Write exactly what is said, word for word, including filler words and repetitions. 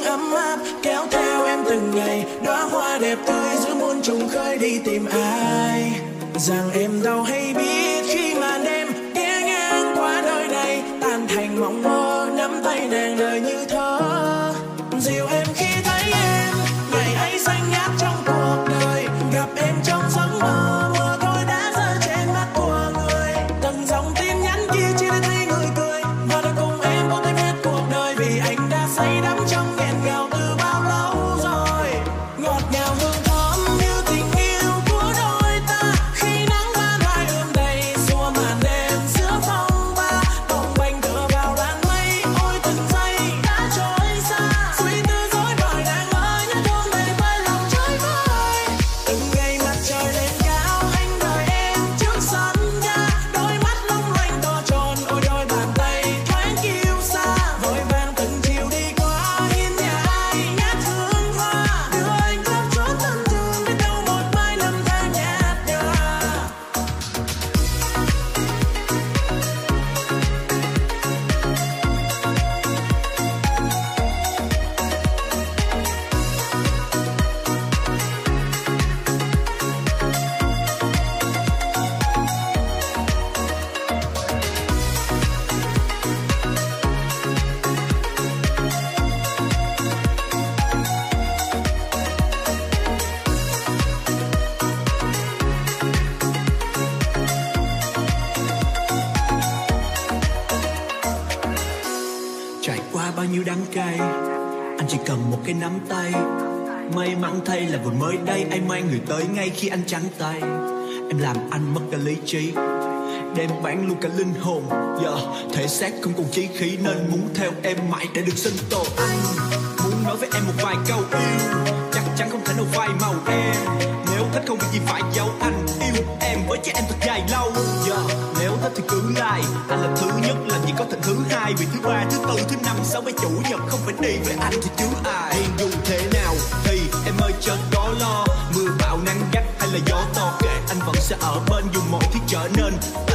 hương ấm áp kéo theo em từng ngày, đóa hoa đẹp tươi giữa muôn trùng khơi đi tìm ai. Rằng em đâu hay biết khi màn đêm ghé ngang qua đời này, tan thành mộng mơ nắm tay nàng đời như thơ. Dìu em khi thấy em ngày ấy xanh ngát trong cuộc đời, gặp em trong giấc mơ mưa thôi đã rơi trên mắt của người. Từng dòng tin nhắn kia chỉ để thấy người cười, và đã cùng em vô thêm hết cuộc đời, vì anh đã say đắm trong nghẹn ngào từ bao lâu rồi. Ngọt ngào hương thơm như tình yêu của đôi ta, khi nắng ban mai ươm đầy xua màn đêm giữa phong ba, bồng bềnh tựa vào làn mây. Ôi từng giây đã trôi xa, suy tư dối bời đang mơ nhớ thương về với lòng chơi vơi. Từng ngày mặt trời lên cao anh đợi em trước sân ga, đôi mắt long lanh to tròn, ôi đôi bàn tay thoáng kiêu sa, vội vàng từng chiều đi qua hiên nhà ai ngát hương hoa, đưa anh khắp chốn thân thương biết đâu một mai năm tháng nhạt nhòa. Trải qua bao nhiêu đắng cay, anh chỉ cần một cái nắm tay. May mắn thay là vừa mới đây anh mang người tới ngay khi anh trắng tay. Em làm anh mất cả lý trí, đem bán luôn cả linh hồn. Giờ thể xác không còn chí khí, nên muốn theo em mãi để được sinh tồn. Anh muốn nói với em một vài câu yêu, chắc chắn không thể nào phai màu em. Nếu thích không việc gì phải giấu, anh yêu em với cho em thật dài lâu. Giờ nếu thích thì cứ like, anh là thứ nhất làm gì có tình thứ hai, vì thứ ba, thứ tư, thứ năm, sáu, bảy chủ nhật không phải đi với anh thì chứ ai. Nhưng dù thế nào thì em ơi chớ có lo, mưa bão nắng gắt hay là gió to kệ, anh vẫn sẽ ở bên dù mọi thứ trở nên